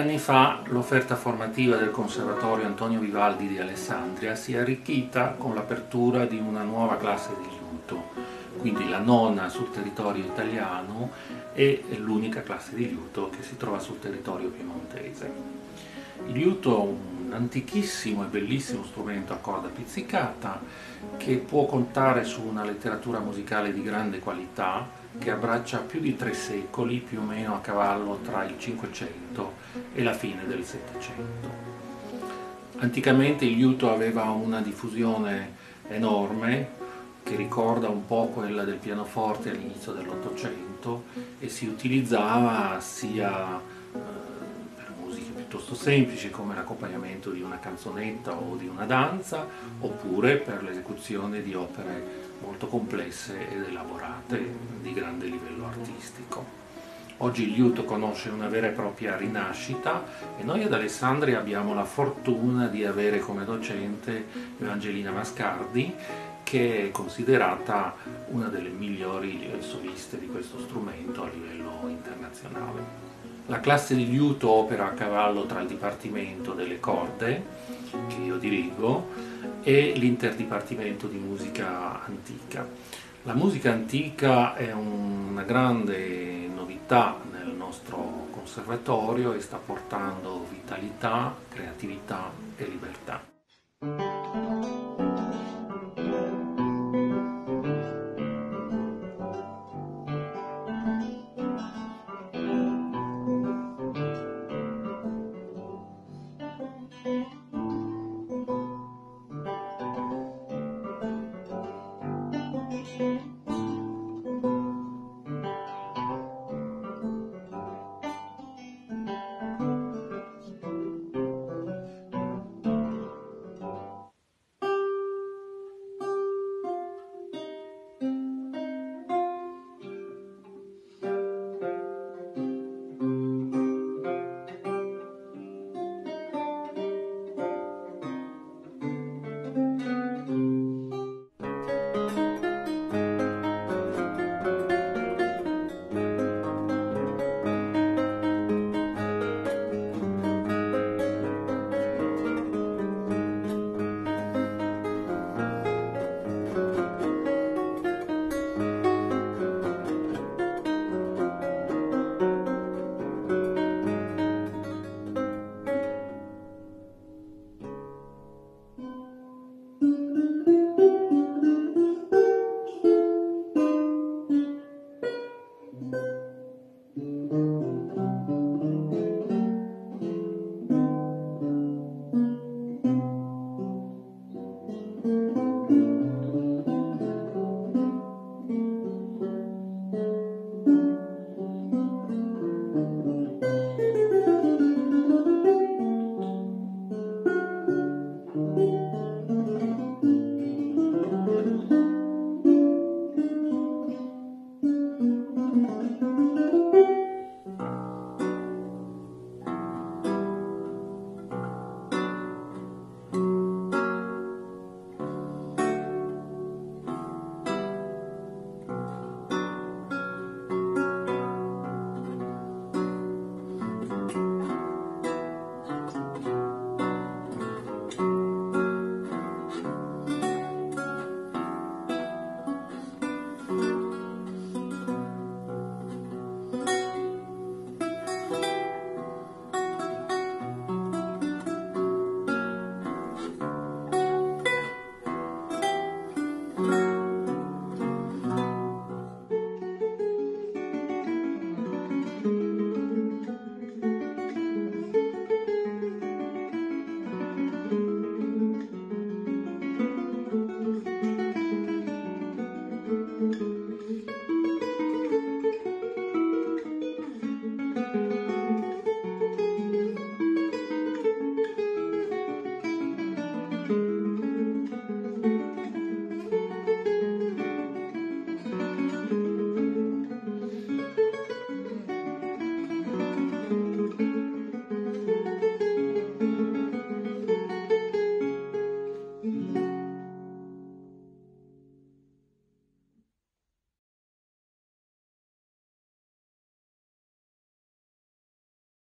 anni fa l'offerta formativa del Conservatorio Antonio Vivaldi di Alessandria si è arricchita con l'apertura di una nuova classe di liuto, quindi la nona sul territorio italiano e l'unica classe di liuto che si trova sul territorio piemontese. Il liuto è un antichissimo e bellissimo strumento a corda pizzicata che può contare su una letteratura musicale di grande qualità che abbraccia più di 3 secoli, più o meno a cavallo tra il Cinquecento e la fine del Settecento. Anticamente il liuto aveva una diffusione enorme che ricorda un po' quella del pianoforte all'inizio dell'Ottocento e si utilizzava sia per musiche piuttosto semplici come l'accompagnamento di una canzonetta o di una danza, oppure per l'esecuzione di opere molto complesse ed elaborate di grande livello artistico. Oggi il liuto conosce una vera e propria rinascita e noi ad Alessandria abbiamo la fortuna di avere come docente Evangelina Mascardi, che è considerata una delle migliori soliste di questo strumento a livello internazionale. La classe di liuto opera a cavallo tra il Dipartimento delle corde, che io dirigo, e l'Interdipartimento di musica antica. La musica antica è una grande novità nel nostro conservatorio e sta portando vitalità, creatività e libertà.